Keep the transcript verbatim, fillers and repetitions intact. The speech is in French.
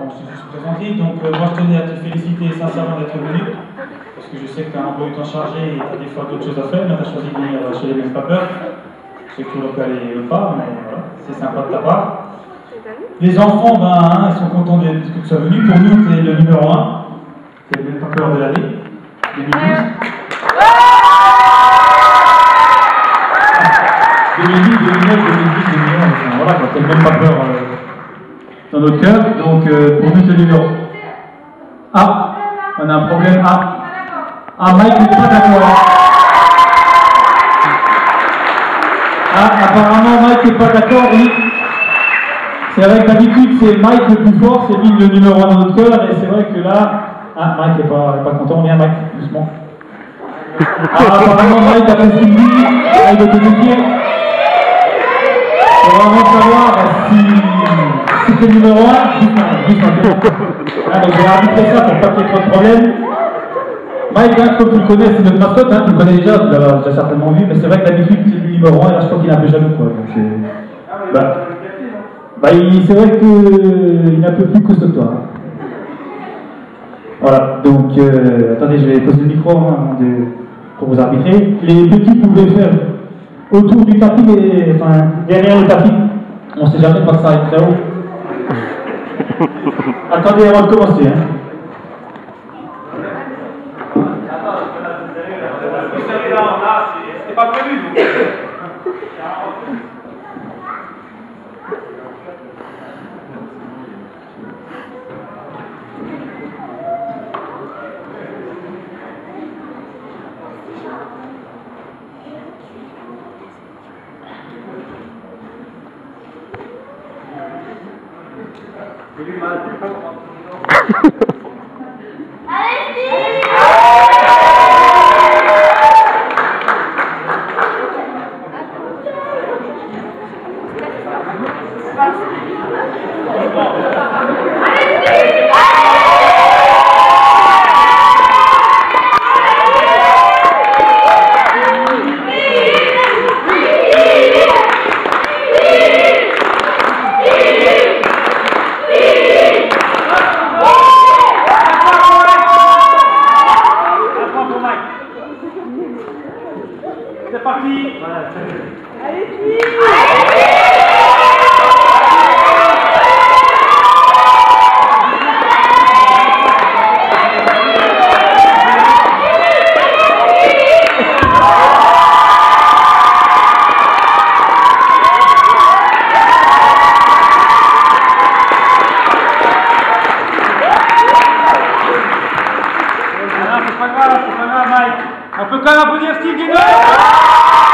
bon, je t'ai juste présenté. Donc, euh, moi, je tenais à te féliciter sincèrement d'être venu. Parce que je sais que tu as un emploi du temps chargé et tu as des fois d'autres choses à faire, mais tu as choisi de venir chez les mêmes papeurs. Je sais que tu aurais pu aller autre part, mais voilà, c'est sympa de ta part. Les enfants, ben, hein, ils sont contents de, de que tu sois venu. Pour nous, tu es le numéro un. Tu es le même papeur de l'année, deux mille douze. deux mille dix, deux mille neuf, deux mille dix, deux mille onze, voilà, tu es le même papeur euh, dans notre cœur. Donc, euh, pour nous, tu es le numéro. Ah, on a un problème. Ah, ah Mike n'est pas d'accord. Ah, apparemment, Mike n'est pas d'accord, oui. C'est vrai que d'habitude, c'est Mike le plus fort, c'est lui le numéro un dans notre cœur, et c'est vrai que là... Ah, Mike n'est pas, pas content, viens Mike, doucement. Ah, apparemment, Mike a fait ce qu'il dit, il veut te défier. Il faut vraiment savoir si, si c'est le numéro un, doucement, doucement. Ah, donc j'ai arbitré ça pour pas qu'il y ait trop de problèmes. Mike, hein, comme tu le connais, c'est notre mascotte, hein, tu le connais déjà, tu l'as déjà certainement vu, mais c'est vrai que d'habitude, c'est le numéro un, et là je crois qu'il est un peu jaloux, quoi. Donc, euh, bah, bah, c'est vrai qu'il est un peu plus costaud que toi. Hein. Voilà, donc, euh, attendez, je vais poser le micro hein, de, pour vous arbitrer. Les petits pouvaient faire autour du tapis, et, enfin, derrière le tapis. On ne sait jamais pas que ça arrive très haut. Attendez avant de commencer. Hein. C'était pas prévu. C'est parti. Allez-y. C'est pas grave, c'est pas grave, Mike. On peut quand même applaudir Steve Guénon.